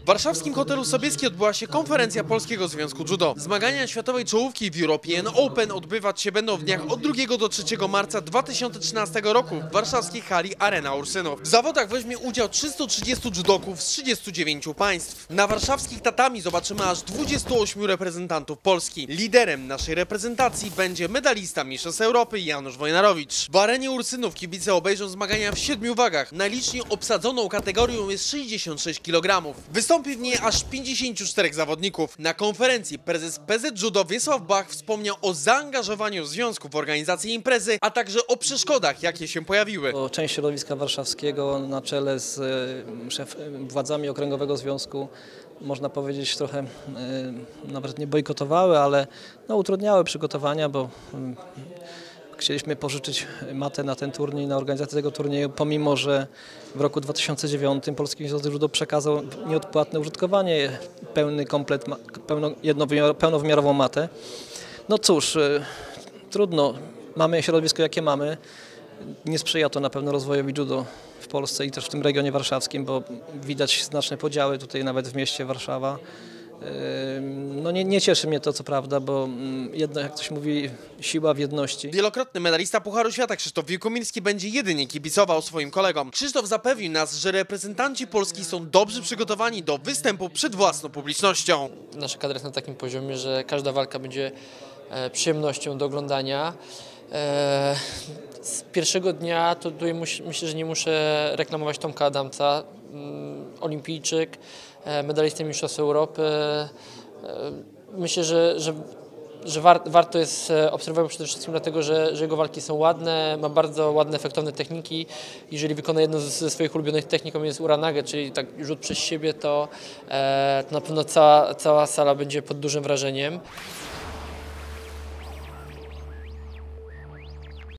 W warszawskim hotelu Sobieski odbyła się konferencja Polskiego Związku Judo. Zmagania światowej czołówki w European Open odbywać się będą w dniach od 2 do 3 marca 2013 roku w warszawskiej hali Arena Ursynów. W zawodach weźmie udział 330 judoków z 39 państw. Na warszawskich tatami zobaczymy aż 28 reprezentantów Polski. Liderem naszej reprezentacji będzie medalista Mistrzostw Europy Janusz Wojnarowicz. W Arenie Ursynów kibice obejrzą zmagania w 7 wagach. Najliczniej obsadzoną kategorią jest 66 kg. Wystąpi w niej aż 54 zawodników. Na konferencji prezes PZ Judo Wiesław Bach wspomniał o zaangażowaniu związku w organizację imprezy, a także o przeszkodach, jakie się pojawiły. Część środowiska warszawskiego na czele z władzami Okręgowego Związku, można powiedzieć, trochę nawet nie bojkotowały, ale utrudniały przygotowania, bo chcieliśmy pożyczyć matę na ten turniej, na organizację tego turnieju, pomimo że w roku 2009 Polski Związek Judo przekazał nieodpłatne użytkowanie, pełnowymiarową matę. No cóż, trudno, mamy środowisko jakie mamy, nie sprzyja to na pewno rozwojowi judo w Polsce i też w tym regionie warszawskim, bo widać znaczne podziały tutaj nawet w mieście Warszawa. No nie cieszy mnie to, co prawda, bo jednak, jak ktoś mówi, siła w jedności. Wielokrotny medalista Pucharu Świata Krzysztof Wielkomirski będzie jedynie kibicował swoim kolegom. Krzysztof zapewnił nas, że reprezentanci Polski są dobrze przygotowani do występu przed własną publicznością. Nasza kadra jest na takim poziomie, że każda walka będzie przyjemnością do oglądania. Z pierwszego dnia to tutaj myślę, że nie muszę reklamować Tomka Adamca, olimpijczyk, medalista Mistrzostw Europy. Myślę, że warto jest obserwować przede wszystkim dlatego, że jego walki są ładne, ma bardzo ładne, efektowne techniki. Jeżeli wykona jedną ze swoich ulubionych technik, jest uranage, czyli tak rzut przez siebie, to na pewno cała sala będzie pod dużym wrażeniem.